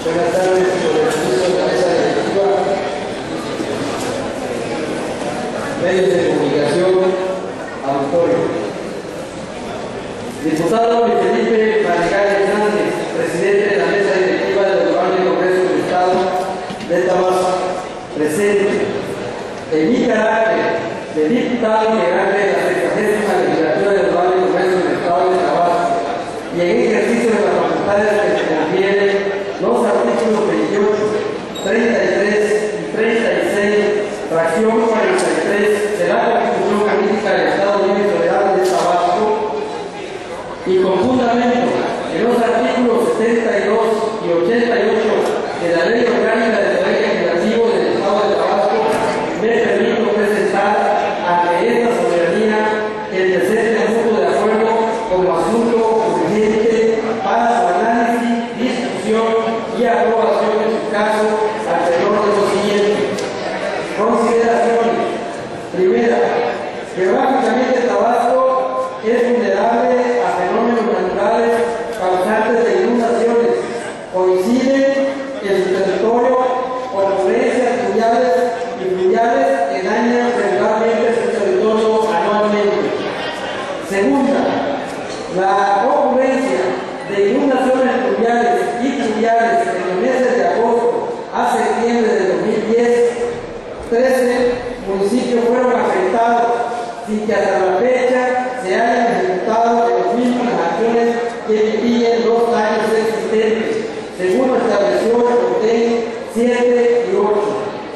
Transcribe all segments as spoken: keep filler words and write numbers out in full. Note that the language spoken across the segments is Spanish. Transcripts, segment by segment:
Buenas tardes, por el uso de la mesa directiva, medios de comunicación, auditorio. Diputado Luis Felipe Madrigal Hernández, presidente de la mesa directiva del Honorable Congreso del Estado de Tabasco, presente. En mi carácter de diputado integrante de la sexagésima legislatura del Honorable Congreso del Estado de Tabasco y en ejercicio de las facultades que se confieren los artículos veintiocho, treinta y tres y treinta y seis, fracción cuarenta y tres de la Constitución Política del Estado Libre y Soberano de Tabasco, y con fundamento en los artículos setenta y dos y ochenta y ocho de la Ley Orgánica del Poder Legislativo del Estado de Tabasco, me permito presentar ante esta soberanía el presente punto de acuerdo como asunto urgente para su análisis, discusión y aprobación en su caso alrededor de lo siguiente. Consideraciones. Primera, geográficamente Tabasco es vulnerable a fenómenos naturales causantes de inundaciones. Coincide en su territorio ocurrencias fluviales y fluviales que dañan regularmente su territorio anualmente. Segunda, la ocurrencia de inundaciones fluviales y fluviales en los meses de agosto a septiembre de dos mil diez, trece municipios fueron afectados sin que hasta la fecha se hayan ejecutado de las mismas acciones que mitiguen los daños existentes, según lo estableció el CONTEN siete y ocho.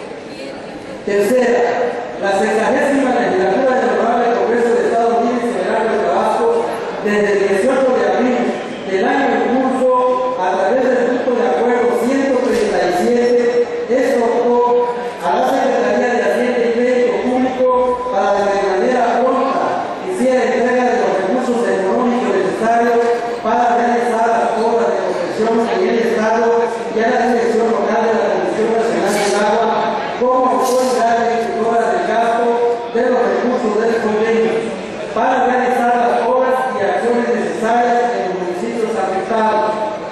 Tercera, la sexagésima legislatura del Honorable Congreso del Estado Libre y Soberano de Tabasco, desde el dieciocho de abril del año en curso, a través del punto de acuerdo ciento treinta y siete, exhortó a la Secretaría de Hacienda y Crédito Público para que de manera pronta hiciera entrega de los recursos económicos necesarios para realizar las obras de concesión en el Estado y a la Dirección Local de la Comisión Nacional del Agua como autoridad ejecutora del gasto de los recursos del convenio para realizar las obras y acciones necesarias en los municipios afectados.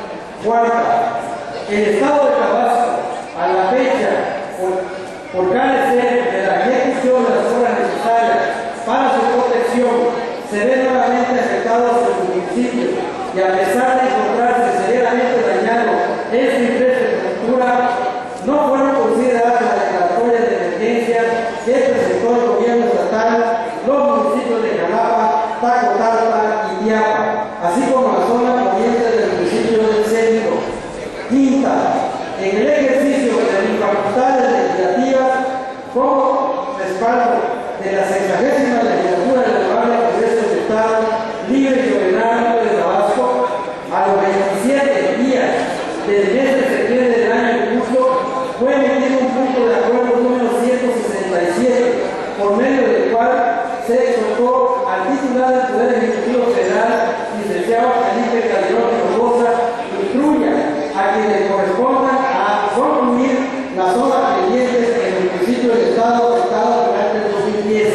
Cuarta, el Estado de Tabasco, a la fecha, por, por carecer de la ejecución de las obras necesarias para su protección, se ve nuevamente afectado a sus municipios y a pesar de encontrarse severamente dañados en su infraestructura, no fueron consideradas las declaratorias de emergencia que presentó el gobierno estatal, los municipios de Jalapa, Tacotalpa y Tiapa, así como la zona poniente del municipio del centro. Quinta, en el ejercicio de mis facultades legislativas, como respaldo de la sexagésima legislatura del Honorable Congreso del Estado Libre y Soberano de Tabasco, a los veintisiete días del mes de septiembre del año en curso, fue emitido un punto de acuerdo número ciento sesenta y siete, por medio del cual se exhortó al titular del Poder Ejecutivo Federal, licenciado Felipe Calderón Hinojosa, instruya a quienes correspondan a concluir las obras pendientes en el municipio del Estado afectado durante el dos mil diez.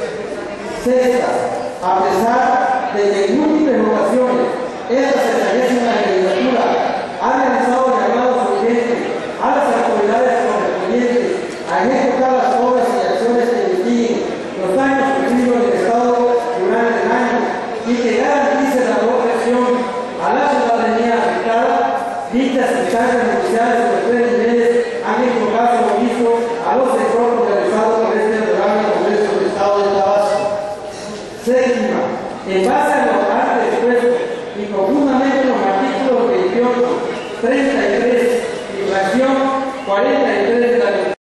Sexta, a pesar de que en múltiples ocasiones esta sexagésima legislatura ha realizado llamados urgentes a las autoridades correspondientes a ejecutar las obras y acciones que mitiguen los daños sufridos en el Estado durante el año y que garanticen la protección a la ciudadanía afectada, dichas instancias judiciales de los tres niveles han hecho caso omiso a los exhortos realizados por este Honorable Congreso del Estado de Tabasco. Séptima, en base a los antes expuestos y profundamente en los artículos veintiocho, treinta y tres y fracción cuarenta y tres de la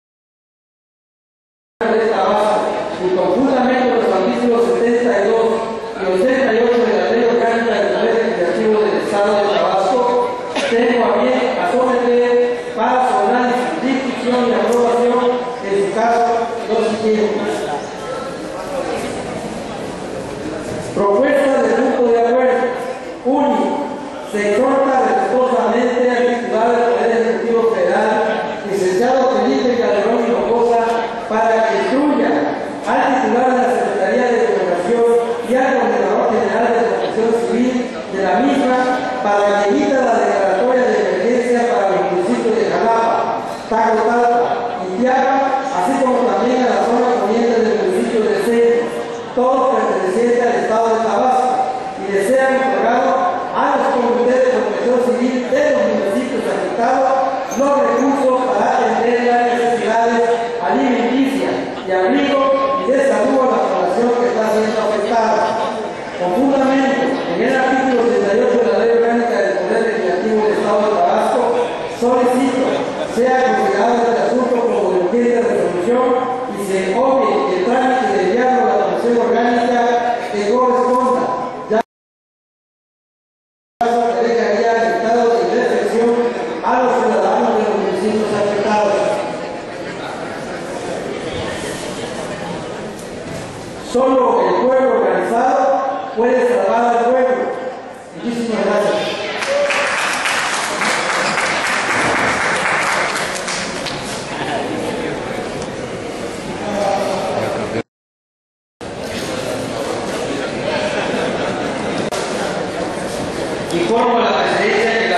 de Tabasco, y conjuntamente los artículos setenta y dos y ochenta y ocho de la Ley Orgánica del Poder Legislativo del Estado de Tabasco, tengo a bien a someter Informo a la presidencia que